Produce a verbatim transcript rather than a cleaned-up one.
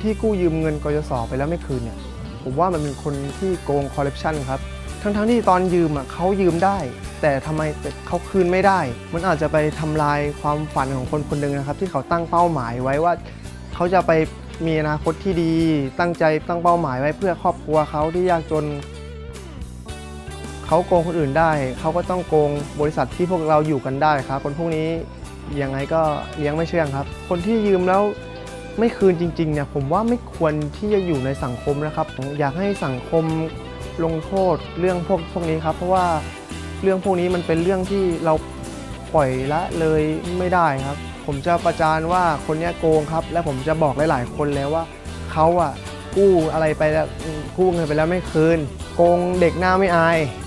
ที่กู้ยืมเงินกยศไปแล้วไม่คืนเนี่ยผมว่ามันเป็นคนที่โกงคอร์รัปชันครับทั้งๆที่ตอนยืมอ่ะเขายืมได้แต่ทำไมเขาคืนไม่ได้มันอาจจะไปทำลายความฝันของคนคนหนึ่งนะครับที่เขาตั้งเป้าหมายไว้ว่าเขาจะไปมีอนาคตที่ดีตั้งใจตั้งเป้าหมายไว้เพื่อครอบครัวเขาที่ยากจนเขาโกงคนอื่นได้เขาก็ต้องโกงบริษัทที่พวกเราอยู่กันได้ครับคนพวกนี้ยังไงก็เลี้ยงไม่เชื่องครับคนที่ยืมแล้วไม่คืนจริงๆเนี่ยผมว่าไม่ควรที่จะอยู่ในสังคมนะครับอยากให้สังคมลงโทษเรื่องพวกพวกนี้ครับเพราะว่าเรื่องพวกนี้มันเป็นเรื่องที่เราปล่อยละเลยไม่ได้ครับผมจะประจานว่าคนนี้โกงครับและผมจะบอกหลายๆคนแล้วว่าเขาอะกู้อะไรไปแล้วกู้เงินไปแล้วไม่คืนโกงเด็กหน้าไม่อาย